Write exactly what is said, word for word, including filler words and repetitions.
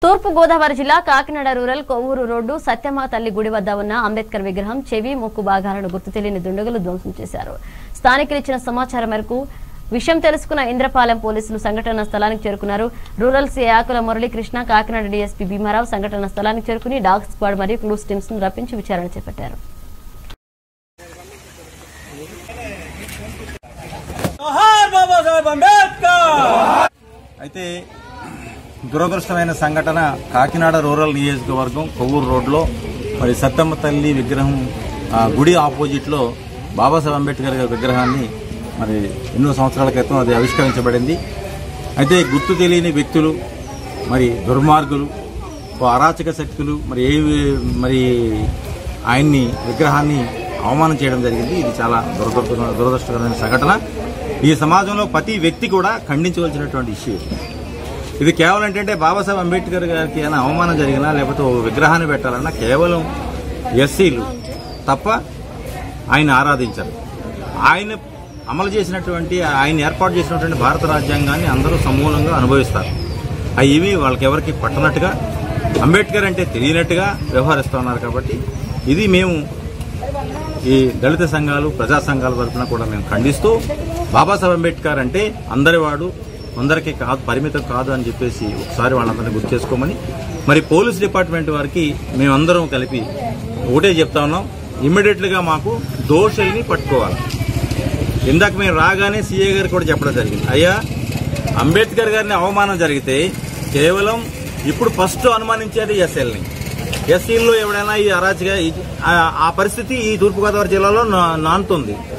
తూర్పు గోదావరి జిల్లా Kakinada rural Kovvur road సత్యమా తల్లి గుడి వద్ద ఉన్న అంబేద్కర్ విగ్రహం చెవి ముక్కు భాగాలను గుర్తు తెలియని దుండగులు ధ్వంసం చేశారు. స్థానికులు ఇచ్చిన సమాచారం మేరకు విషయం తెలుసుకున్న ఇంద్రపాలెం పోలీసులు సంఘటన స్థలానికి చేరుకున్నారు. Rural CI Akula Muralikrishna, Kakinada DSP Bhimarao సంఘటన స్థలానికి చేరుకుని డాగ్ స్క్వాడ్ మరియు క్లూస్ టీమ్స్ ను రప్పించి విచారణ చేపట్టారు. అయితే దురదృష్టమైన సంఘటన కాకినాడ రూరల్ నియోజకవర్గం కొవ్వూరు రోడ్లో మరి సత్తమ్మ తల్లి విగ్రహం గుడి ఆపోజిట్ లో బాబాసాహెబ్ అంబేద్కర్ గారి విగ్రహాన్ని మరి ఎన్నో సంవత్సరాల క్రితం అది ఆవిష్కరించబడింది. అయితే గుర్తు తెలియని వ్యక్తులు, మరి దుర్మార్గులు, అరాచక శక్తులు మరి ఏ మరి ఆయన్ని విగ్రహాన్ని అవమానం చేయడం జరిగింది. ఇది చాలా దురదృష్ట దురదృష్టకరమైన సంఘటన. ఈ సమాజంలో ప్రతి వ్యక్తి కూడా ఖండించవలసినటువంటి ఇష్యూ. ఇది కేవలం ఏంటంటే బాబాసాహెబ్ అంబేద్కర్ గారికి ఏమైనా అవమానం జరిగినా లేకపోతే ఓ విగ్రహాన్ని పెట్టాలన్నా కేవలం ఎస్సీలు తప్ప ఆయన ఆరాధించారు. ఆయన అమలు చేసినటువంటి ఆయన ఏర్పాటు చేసినటువంటి భారత రాజ్యాంగాన్ని అందరూ సమూలంగా అనుభవిస్తారు. అవి ఇవి వాళ్ళకి ఎవరికి పట్టనట్టుగా, అంబేద్కర్ అంటే తెలియనట్టుగా వ్యవహరిస్తూ ఉన్నారు. కాబట్టి ఇది మేము ఈ దళిత సంఘాలు, ప్రజా సంఘాల తరఫున కూడా మేము ఖండిస్తూ, బాబాసాహెబ్ అంబేద్కర్ అంటే అందరివాడు, అందరికీ కాదు, పరిమితం కాదు అని చెప్పేసి ఒకసారి వాళ్ళందరినీ గుర్తు చేసుకోమని మరి పోలీస్ డిపార్ట్మెంట్ వారికి మేమందరం కలిపి ఒకటే చెప్తా ఉన్నాం. ఇమ్మీడియట్ గా మాకు దోషుల్ని పట్టుకోవాలి. ఇందాక మేము రాగానే సీఏ గారు కూడా చెప్పడం జరిగింది, అయ్యా అంబేద్కర్ గారిని అవమానం జరిగితే కేవలం ఇప్పుడు ఫస్ట్ అనుమానించేది ఎస్ఎల్ని. ఎస్సీల్లో ఎవడైనా ఈ అరాచక ఆ పరిస్థితి ఈ తూర్పుగోదావరి జిల్లాలో నానుతుంది.